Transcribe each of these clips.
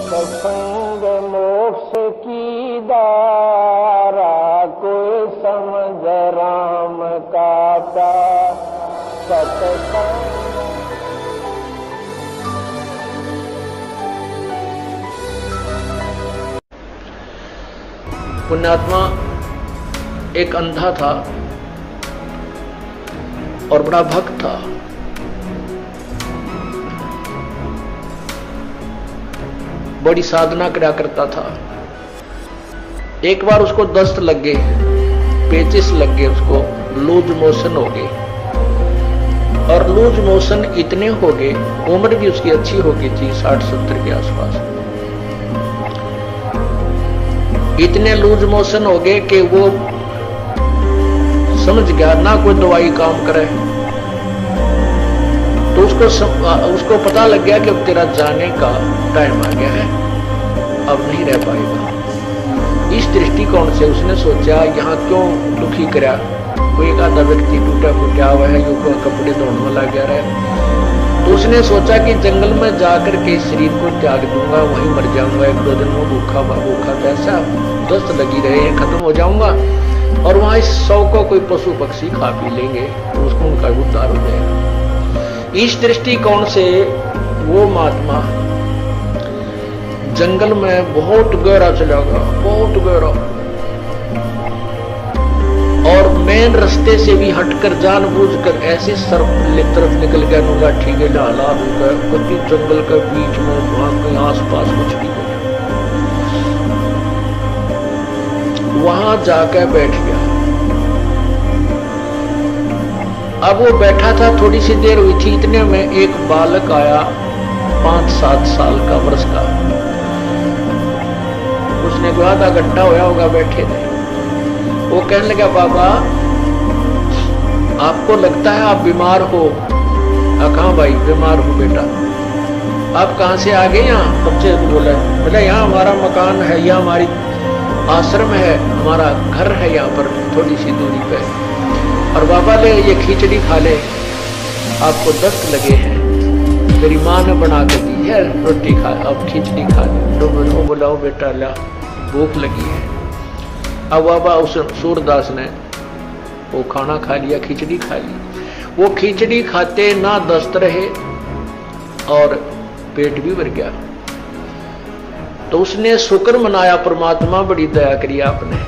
सत्संग मोक्ष की दारा, कोई समझ राम का प्यार। सत्संग पुण्यात्मा एक अंधा था और बड़ा भक्त था। बड़ी साधना करा करता था। एक बार उसको दस्त लग गए, पेचिस लग गए, उसको लूज मोशन हो गए। और लूज मोशन इतने हो गए, उम्र भी उसकी अच्छी हो गई थी, 60-70 के आसपास। इतने लूज मोशन हो गए कि वो समझ गया ना कोई दवाई काम करे। तो उसको पता लग गया कि अब तेरा जाने का टाइम आ गया है, अब नहीं रह पाएगा। इस दृष्टिकोण से उसने सोचा यहाँ क्यों दुखी करा, कोई एक आधा व्यक्ति टूटा फूटा हुआ है, यो कपड़े धोने में लग गया है। तो उसने सोचा कि जंगल में जाकर के शरीर को त्याग दूंगा, वहीं मर जाऊंगा, 1-2 दिन में भूखा पैसा दस्त लगी रहे, खत्म हो जाऊंगा और वहां इस 100 को कोई पशु पक्षी खा पी लेंगे तो उसको उनका उद्धार हो जाएगा। इस दृष्टिकोण से वो महात्मा जंगल में बहुत गहरा चला गया, बहुत गहरा, और मेन रास्ते से भी हटकर जानबूझकर ऐसे सर्प तरफ निकल गया, नूला ठीक है लाला होगा, कभी जंगल के बीच में वहां कहीं आसपास कुछ भी हो, वहां जाकर बैठ गया। अब वो बैठा था, थोड़ी सी देर हुई थी, इतने में एक बालक आया 5-7 साल का, वर्ष का। उसने कोई आधा घंटा होया होगा बैठे थे। वो कहने लगा, बाबा आपको लगता है आप बीमार हो? कहाँ भाई बीमार हो बेटा? आप कहाँ से आ गए? यहाँ बच्चे बोला, बोला यहाँ हमारा मकान है, यहाँ हमारी आश्रम है, हमारा घर है यहाँ पर थोड़ी सी दूरी पे। और बाबा ले ये खिचड़ी खा ले, आपको दस्त लगे हैं, मेरी माँ ने बना के दी है, रोटी खा, अब खिचड़ी खा ले। तो बोला बेटा ला भूख लगी है। अब बाबा उस सूरदास ने वो खाना खा लिया, खिचड़ी खा ली। वो खिचड़ी खाते ना दस्त रहे और पेट भी भर गया। तो उसने शुक्र मनाया, परमात्मा बड़ी दया करी आपने,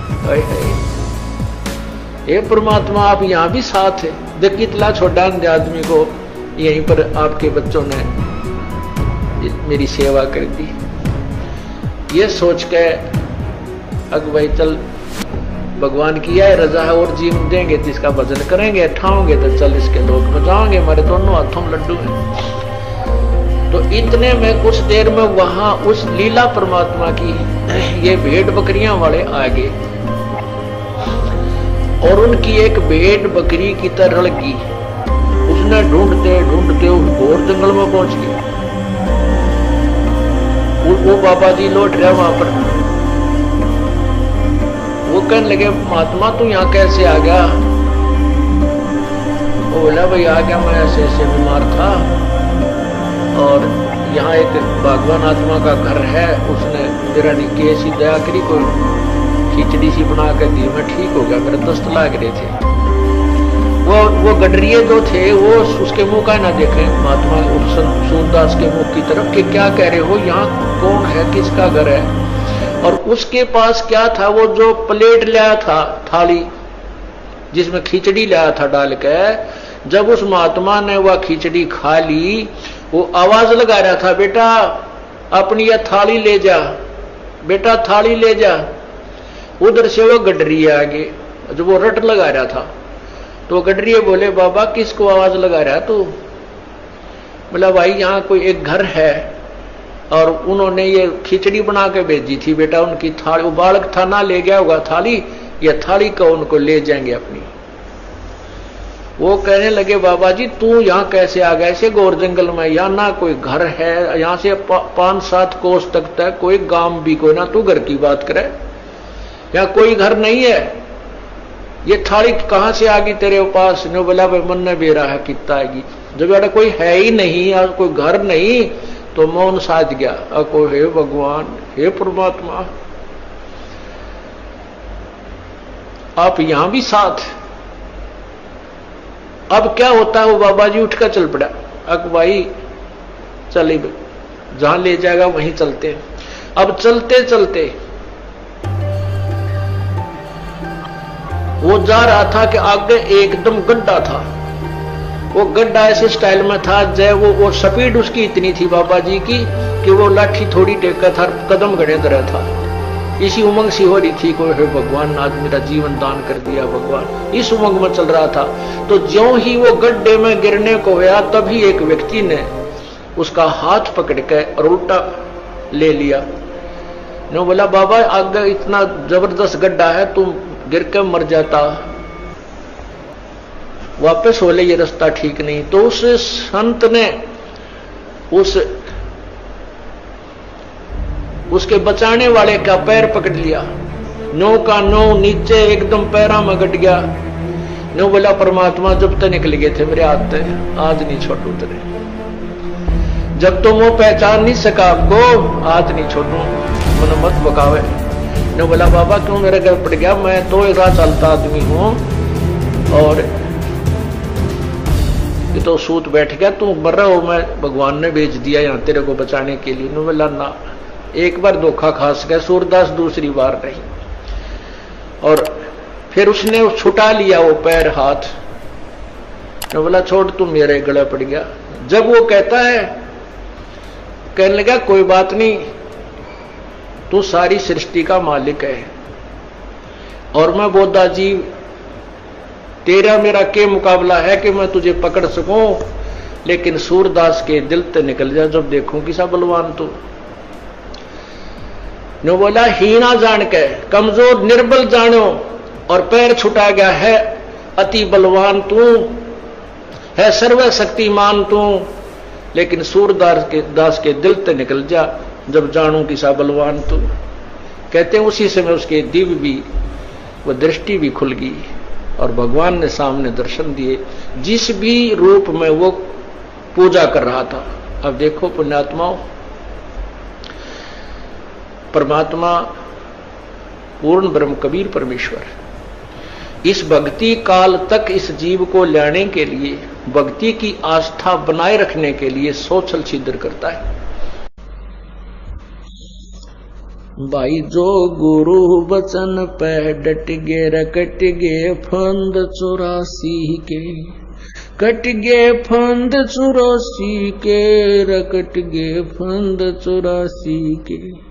ये परमात्मा आप यहां भी साथ है। देख कितना छोटा आदमी को यहीं पर आपके बच्चों ने मेरी सेवा कर दी। ये सोच के अग भाई चल भगवान की है रजा है, और जीवन देंगे तो इसका भजन करेंगे, ठाओगे तो चल इसके लोक में जाओगे, हमारे दोनों हाथों में लड्डू हैं। तो इतने में कुछ देर में वहां उस लीला परमात्मा की ये भेड़ बकरियां वाले आ गए और उनकी एक भेड़ बकरी की तरह लगी। उसने ढूंढते ढूंढते उस घोर जंगल में पहुंच गए। वो बाबा जी लौट रहे वहां पर। वो कहने लगे, महात्मा तू यहाँ कैसे आ गया? वो बोला, भाई आ गया, मैं ऐसे ऐसे बीमार था और यहाँ एक भगवान आत्मा का घर है, उसने मेरा निकी ऐसी दया करी, कोई खिचड़ी सी बना कर दी, मैं ठीक हो गया, मेरे दस्त लाग रहे थे। वो गडरिये जो थे वो उसके मुंह का ना देखे, महात्मा सूरदास के मुंह की तरफ, कि क्या कह रहे हो, यहाँ कौन है, किसका घर है? और उसके पास क्या था, वो जो प्लेट लाया था, थाली जिसमें खिचड़ी लाया था डाल के, जब उस महात्मा ने वह खिचड़ी खा ली, वो आवाज लगा रहा था, बेटा अपनी यह थाली ले जा, बेटा थाली ले जा। उधर से वो गडरिया आगे, जो वो रट लगा रहा था, तो गडरिये बोले, बाबा किसको आवाज लगा रहा तू? बोला, भाई यहाँ कोई एक घर है और उन्होंने ये खिचड़ी बना के भेजी थी, बेटा उनकी थाली, वो बालक था ना ले गया होगा थाली, ये थाली को उनको ले जाएंगे अपनी। वो कहने लगे, बाबा जी तू यहाँ कैसे आ गया ऐसे घोर जंगल में? यहाँ ना कोई घर है, यहाँ से 5-7 कोस तक कोई गांव भी कोई ना, तू घर की बात करे, यहाँ कोई घर नहीं है, ये थाली कहाँ से आ गई तेरे पास? ने बोला, भाई मन ने बेरा है कितना आएगी, जब बेटा कोई है ही नहीं और कोई घर नहीं, तो मौन साध गया। अको हे भगवान, हे परमात्मा, आप यहां भी साथ। अब क्या होता है, वो बाबा जी उठकर चल पड़ा। अक भाई चले, जहां ले जाएगा वहीं चलते हैं। अब चलते चलते वो जा रहा था कि आगे एकदम गड्ढा था। वो गड्ढा ऐसे स्टाइल में था जय वो स्पीड उसकी इतनी थी बाबा जी की कि वो लाठी थोड़ी टेका था, कदम गड़े तरह था। इसी उमंग सी हो रही थी, कोई है भगवान आज मेरा जीवन दान कर दिया भगवान, इस उमंग में चल रहा था। तो ज्यों ही वो गड्ढे में गिरने को गया तभी एक व्यक्ति ने उसका हाथ पकड़ के और उल्टा ले लिया। ने बोला बाबा आगे इतना जबरदस्त गड्ढा है, तुम गिर के मर जाता, वापस हो ले, ये रास्ता ठीक नहीं। तो उस संत ने उसके बचाने वाले का पैर पकड़ लिया, नो का नो नीचे एकदम पैरा में गट गया। नो बोला परमात्मा जब तक निकल गए थे मेरे हाथ से, आज नहीं छोड़ू तेरे, जब तुम वो पहचान नहीं सका आपको आज नहीं छोड़ू, मन मत बकावे। ने बोला बाबा क्यों मेरे घर पड़ गया, मैं तो राह चलता आदमी हूं और ये तो सूत बैठ गया, तू मर रहा हो, मैं भगवान ने भेज दिया यहां तेरे को बचाने के लिए। ने बोला ना, एक बार धोखा खास गया सूरदास, दूसरी बार नहीं। और फिर उसने छुटा लिया वो पैर हाथ। ने बोला छोड़, तू मेरे गले पड़ गया। जब वो कहता है, कहने लगा कोई बात नहीं, तू सारी सृष्टि का मालिक है और मैं बोधा जी तेरा मेरा के मुकाबला है कि मैं तुझे पकड़ सकूं, लेकिन सूरदास के दिल ते निकल जा जब देखूं किसा बलवान तू। ने बोला हीना जान के कमजोर निर्बल जानो और पैर छुटा गया है, अति बलवान तू है, सर्वशक्तिमान तू, लेकिन सूरदास के दिल ते निकल जा जब जानू किसा बलवान तू। कहते हैं उसी समय उसके दिव्य भी वो दृष्टि भी खुल गई और भगवान ने सामने दर्शन दिए, जिस भी रूप में वो पूजा कर रहा था। अब देखो पुण्यात्माओं, परमात्मा पूर्ण ब्रह्म कबीर परमेश्वर इस भक्ति काल तक इस जीव को लाने के लिए, भक्ति की आस्था बनाए रखने के लिए सोचल छिद्र करता है। भाई जो गुरु बचन पे डट गे रकट गे फंद 84 के, कट गे फंद 84 के, रकट गे फंद 84 के।